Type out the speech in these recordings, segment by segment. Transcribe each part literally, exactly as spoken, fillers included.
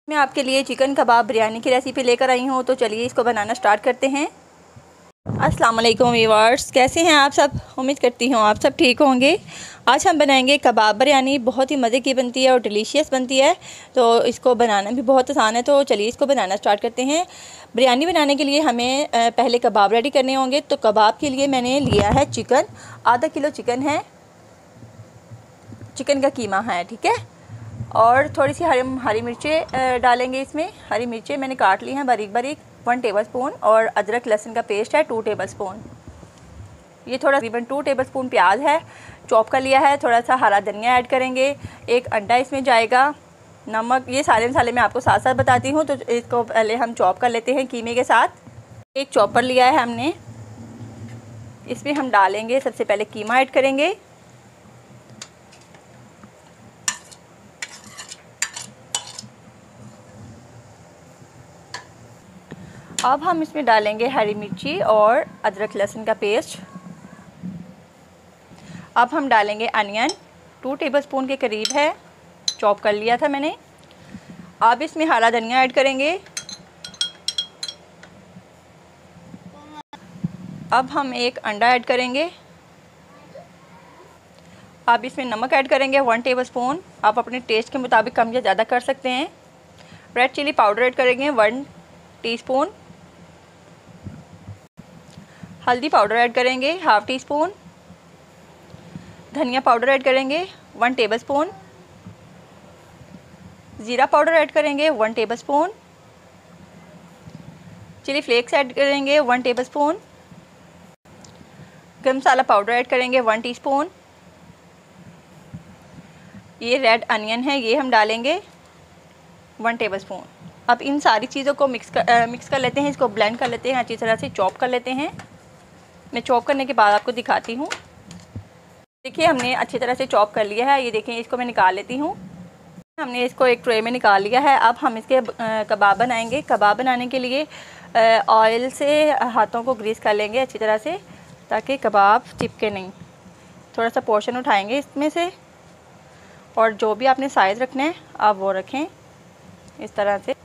मैं आपके लिए चिकन कबाब बिरयानी की रेसिपी लेकर आई हूँ, तो चलिए इसको बनाना स्टार्ट करते हैं। अस्सलाम वालेकुम व्यूअर्स, कैसे हैं आप सब? उम्मीद करती हूँ आप सब ठीक होंगे। आज हम बनाएंगे कबाब बिरयानी। बहुत ही मज़े की बनती है और डिलीशियस बनती है, तो इसको बनाना भी बहुत आसान है। तो चलिए इसको बनाना स्टार्ट करते हैं। बिरयानी बनाने के लिए हमें पहले कबाब रेडी करने होंगे। तो कबाब के लिए मैंने लिया है चिकन, आधा किलो चिकन है, चिकन का कीमा है, ठीक है। और थोड़ी सी हरी हरी मिर्चें डालेंगे इसमें। हरी मिर्चें मैंने काट ली हैं बारीक बारीक, वन टेबलस्पून। और अदरक लहसुन का पेस्ट है टू टेबलस्पून। ये थोड़ा तकरीबन टू टेबलस्पून प्याज है, चॉप कर लिया है। थोड़ा सा हरा धनिया ऐड करेंगे, एक अंडा इसमें जाएगा, नमक। ये सारे मसाले मैं आपको साथ साथ बताती हूँ। तो इसको पहले हम चॉप कर लेते हैं कीमे के साथ। एक चॉपर लिया है हमने, इसमें हम डालेंगे सबसे पहले कीमा ऐड करेंगे। अब हम इसमें डालेंगे हरी मिर्ची और अदरक लहसुन का पेस्ट। अब हम डालेंगे अनियन, टू टेबलस्पून के करीब है, चॉप कर लिया था मैंने। अब इसमें हरा धनिया ऐड करेंगे। अब हम एक अंडा ऐड करेंगे। अब इसमें नमक ऐड करेंगे वन टेबलस्पून। आप अपने टेस्ट के मुताबिक कम या ज़्यादा कर सकते हैं। रेड चिली पाउडर ऐड करेंगे वन टीस्पून। हल्दी पाउडर ऐड करेंगे हाफ़ टी स्पून। धनिया पाउडर ऐड करेंगे वन टेबलस्पून। ज़ीरा पाउडर ऐड करेंगे one tablespoon. Chilli flakes add करेंगे वन टेबलस्पून। गरम मसाला पाउडर ऐड करेंगे वन टीस्पून। ये रेड अनियन है, ये हम डालेंगे वन टेबलस्पून। अब इन सारी चीज़ों को मिक्स कर आ, मिक्स कर लेते हैं, इसको ब्लेंड कर लेते हैं, अच्छी तरह से चॉप कर लेते हैं। मैं चॉप करने के बाद आपको दिखाती हूँ। देखिए हमने अच्छी तरह से चॉप कर लिया है। ये देखें, इसको मैं निकाल लेती हूँ। हमने इसको एक ट्रे में निकाल लिया है। अब हम इसके कबाब बनाएंगे। कबाब बनाने के लिए ऑयल से हाथों को ग्रीस कर लेंगे अच्छी तरह से, ताकि कबाब चिपके नहीं। थोड़ा सा पोर्शन उठाएंगे इसमें से, और जो भी आपने साइज़ रखना है आप वो रखें इस तरह से।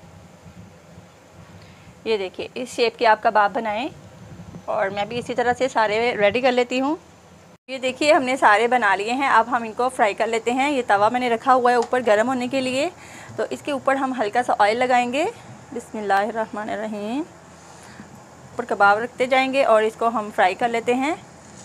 ये देखिए, इस शेप के आप कबाब बनाएं। और मैं भी इसी तरह से सारे रेडी कर लेती हूँ। ये देखिए हमने सारे बना लिए हैं। अब हम इनको फ्राई कर लेते हैं। ये तवा मैंने रखा हुआ है ऊपर गर्म होने के लिए, तो इसके ऊपर हम हल्का सा ऑयल लगाएंगे। बिस्मिल्लाहिर्रहमानिर्रहीम। ऊपर कबाब रखते जाएंगे और इसको हम फ्राई कर लेते हैं।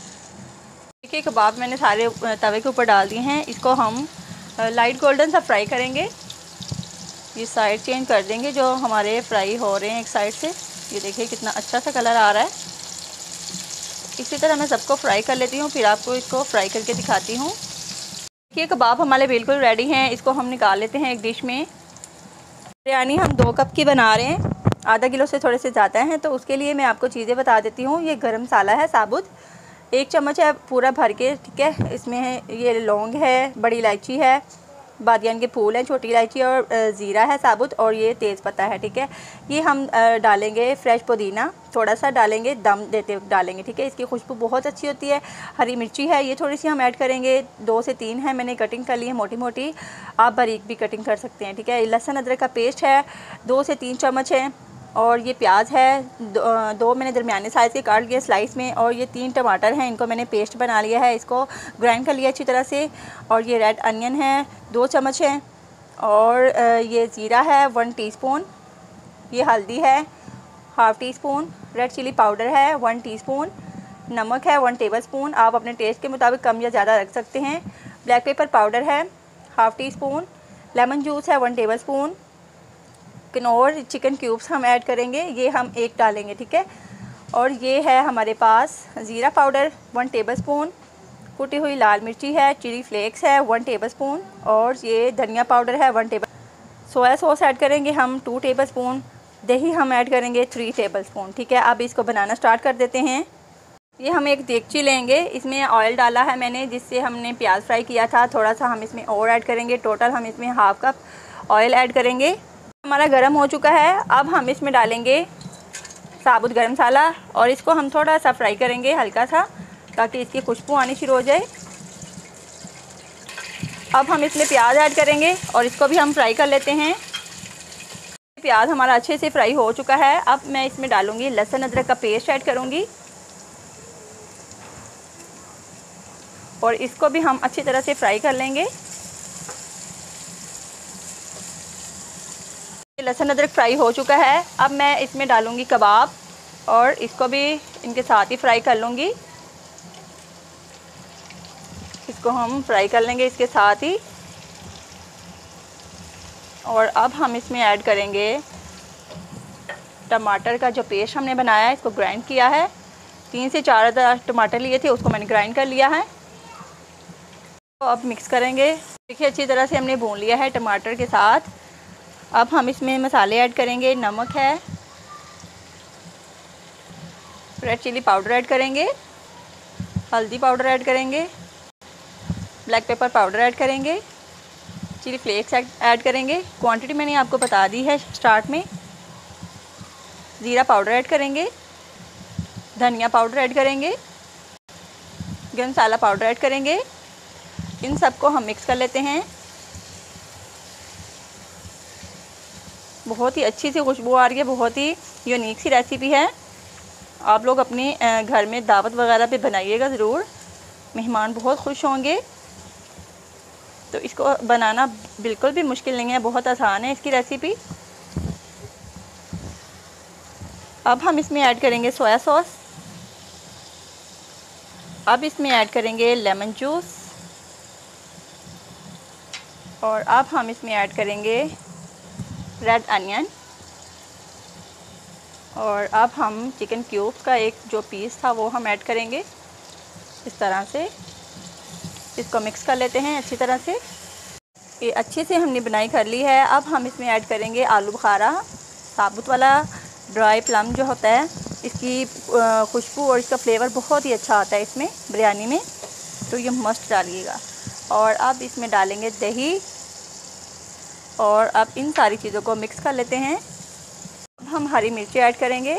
देखिए कबाब मैंने सारे तवे के ऊपर डाल दिए हैं। इसको हम लाइट गोल्डन सा फ्राई करेंगे। ये साइड चेंज कर देंगे जो हमारे फ्राई हो रहे हैं एक साइड से। ये देखिए कितना अच्छा सा कलर आ रहा है। इसी तरह मैं सबको फ्राई कर लेती हूँ, फिर आपको इसको फ्राई करके दिखाती हूँ। देखिए कबाब हमारे बिल्कुल रेडी हैं। इसको हम निकाल लेते हैं एक डिश में। बिरयानी हम दो कप की बना रहे हैं, आधा किलो से थोड़े से ज़्यादा हैं, तो उसके लिए मैं आपको चीज़ें बता देती हूँ। ये गरम मसाला है साबुत, एक चम्मच है पूरा भर के, ठीक है। इसमें है ये लौंग है, बड़ी इलायची है, बादियान के फूल हैं, छोटी इलायची, और ज़ीरा है साबुत, और ये तेज़पत्ता है, ठीक है। ये हम डालेंगे फ्रेश पुदीना, थोड़ा सा डालेंगे, दम देते वक्त डालेंगे, ठीक है। इसकी खुशबू बहुत अच्छी होती है। हरी मिर्ची है, ये थोड़ी सी हम ऐड करेंगे, दो से तीन है, मैंने कटिंग कर ली है मोटी मोटी, आप बारीक भी कटिंग कर सकते हैं, ठीक है। लहसुन अदरक का पेस्ट है, दो से तीन चम्मच है। और ये प्याज है, दो, दो मैंने दरमियाने साइज़ के काट लिया स्लाइस में। और ये तीन टमाटर हैं, इनको मैंने पेस्ट बना लिया है, इसको ग्राइंड कर लिया अच्छी तरह से। और ये रेड अनियन है, दो चम्मच है। और ये ज़ीरा है वन टीस्पून। ये हल्दी है half teaspoon. Red chilli powder है वन टीस्पून। नमक है वन टेबलस्पून, आप अपने टेस्ट के मुताबिक कम या ज़्यादा रख सकते हैं। ब्लैक पेपर पाउडर है half teaspoon. Lemon juice है one tablespoon. Knorr chicken cubes हम ऐड करेंगे, ये हम एक डालेंगे, ठीक है। और ये है हमारे पास ज़ीरा पाउडर वन टेबलस्पून। कुटी हुई लाल मिर्ची है, चिली फ्लेक्स है वन टेबलस्पून। और ये धनिया पाउडर है one table. Soya sauce add करेंगे हम टू टेबलस्पून। दही हम ऐड करेंगे थ्री टेबलस्पून, ठीक है। अब इसको बनाना स्टार्ट कर देते हैं। ये हम एक देगची लेंगे, इसमें ऑयल डाला है मैंने, जिससे हमने प्याज फ्राई किया था। थोड़ा सा हम इसमें और ऐड करेंगे, टोटल हम इसमें हाफ़ कप ऑयल ऐड करेंगे। हमारा गर्म हो चुका है। अब हम इसमें डालेंगे साबुत गरम मसाला, और इसको हम थोड़ा सा फ्राई करेंगे हल्का सा, ताकि इसकी खुशबू आनी शुरू हो जाए। अब हम इसमें प्याज ऐड करेंगे और इसको भी हम फ्राई कर लेते हैं। प्याज हमारा अच्छे से फ्राई हो चुका है। अब मैं इसमें डालूँगी लहसुन अदरक का पेस्ट ऐड करूँगी और इसको भी हम अच्छी तरह से फ्राई कर लेंगे। लहसुन अदरक फ्राई हो चुका है। अब मैं इसमें डालूँगी कबाब और इसको भी इनके साथ ही फ्राई कर लूँगी। इसको हम फ्राई कर लेंगे इसके साथ ही। और अब हम इसमें ऐड करेंगे टमाटर का जो पेस्ट हमने बनाया है, इसको ग्राइंड किया है। तीन से चार टमाटर लिए थे, उसको मैंने ग्राइंड कर लिया है। तो अब मिक्स करेंगे। देखिए अच्छी तरह से हमने भून लिया है टमाटर के साथ। अब हम इसमें मसाले ऐड करेंगे। नमक है, रेड चिली पाउडर ऐड करेंगे, हल्दी पाउडर ऐड करेंगे, ब्लैक पेपर पाउडर ऐड करेंगे, चिली फ्लेक्स ऐड करेंगे। क्वांटिटी मैंने आपको बता दी है स्टार्ट में। ज़ीरा पाउडर ऐड करेंगे, धनिया पाउडर ऐड करेंगे, गरम मसाला पाउडर ऐड करेंगे। इन सबको हम मिक्स कर लेते हैं। बहुत ही अच्छी सी खुशबू आ रही है, बहुत ही यूनिक सी रेसिपी है। आप लोग अपने घर में दावत वगैरह पे बनाइएगा ज़रूर, मेहमान बहुत खुश होंगे। तो इसको बनाना बिल्कुल भी मुश्किल नहीं है, बहुत आसान है इसकी रेसिपी। अब हम इसमें ऐड करेंगे सोया सॉस। अब इसमें ऐड करेंगे लेमन जूस और अब हम इसमें ऐड करेंगे रेड अनियन। और अब हम चिकन क्यूब्स का एक जो पीस था वो हम ऐड करेंगे। इस तरह से इसको मिक्स कर लेते हैं अच्छी तरह से। ये अच्छे से हमने बनाई कर ली है। अब हम इसमें ऐड करेंगे आलू बुखारा, साबुत वाला ड्राई प्लम जो होता है। इसकी खुशबू और इसका फ्लेवर बहुत ही अच्छा आता है इसमें बिरयानी में, तो ये मस्ट डालिएगा। और अब इसमें डालेंगे दही और अब इन सारी चीज़ों को मिक्स कर लेते हैं। अब हम हरी मिर्ची ऐड करेंगे,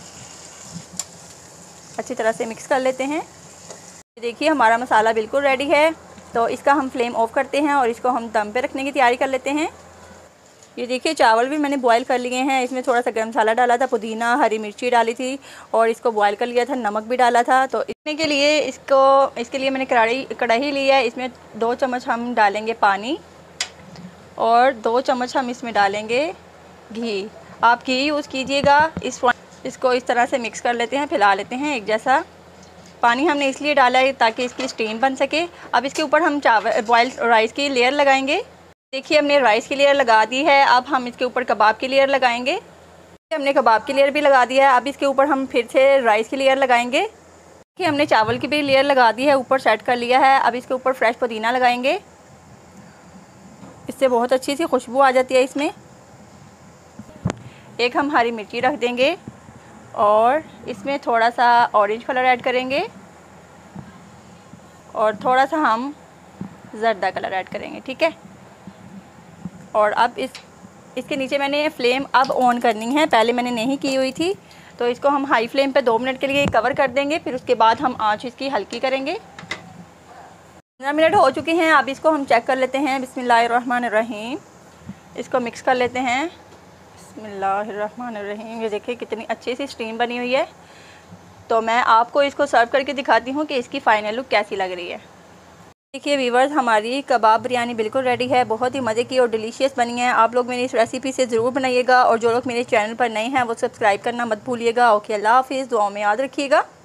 अच्छी तरह से मिक्स कर लेते हैं। देखिए हमारा मसाला बिल्कुल रेडी है। तो इसका हम फ्लेम ऑफ करते हैं और इसको हम दम पे रखने की तैयारी कर लेते हैं। ये देखिए चावल भी मैंने बॉईल कर लिए हैं। इसमें थोड़ा सा गरम मसाला डाला था, पुदीना, हरी मिर्ची डाली थी और इसको बॉईल कर लिया था, नमक भी डाला था। तो इसने के लिए इसको इसके लिए मैंने कढ़ाई कढ़ाई ली है। इसमें दो चम्मच हम डालेंगे पानी और दो चम्मच हम इसमें डालेंगे घी। आप घी यूज़ कीजिएगा। इस इसको इस तरह से मिक्स कर लेते हैं, फैला लेते हैं एक जैसा। पानी हमने इसलिए डाला है ताकि इसकी स्टीम बन सके। अब इसके ऊपर हम चावल बॉइल्ड राइस की लेयर लगाएंगे। देखिए हमने राइस की लेयर लगा दी है। अब हम इसके ऊपर कबाब की लेयर लगाएंगे। हमने कबाब की लेयर भी लगा दी है। अब इसके ऊपर हम फिर से राइस की लेयर लगाएंगे। देखिए हमने चावल की भी लेयर लगा दी है, ऊपर सेट कर लिया है। अब इसके ऊपर फ्रेश पुदीना लगाएंगे, इससे बहुत अच्छी सी खुशबू आ जाती है इसमें। एक हम हरी मिर्ची रख देंगे और इसमें थोड़ा सा ऑरेंज कलर ऐड करेंगे और थोड़ा सा हम जर्दा कलर ऐड करेंगे, ठीक है। और अब इस इसके नीचे मैंने फ्लेम अब ऑन करनी है, पहले मैंने नहीं की हुई थी। तो इसको हम हाई फ्लेम पे दो मिनट के लिए कवर कर देंगे, फिर उसके बाद हम आंच इसकी हल्की करेंगे। पंद्रह मिनट हो चुके हैं। अब इसको हम चेक कर लेते हैं। बिस्मिल्लाहिर्रहमानिर्रहीम। इसको मिक्स कर लेते हैं। बिस्मिल्लाहिर्रहमानिर्रहीम। ये देखिए कितनी अच्छी सी स्टीम बनी हुई है। तो मैं आपको इसको सर्व करके दिखाती हूँ कि इसकी फ़ाइनल लुक कैसी लग रही है। देखिए व्यूवर्स, हमारी कबाब बिरयानी बिल्कुल रेडी है। बहुत ही मज़े की और डिलीशियस बनी है। आप लोग मेरी इस रेसिपी से ज़रूर बनाइएगा और जो लोग मेरे चैनल पर नए हैं वो सब्सक्राइब करना मत भूलिएगा। ओके, अल्लाह हाफिज़। दुआओं में याद रखिएगा।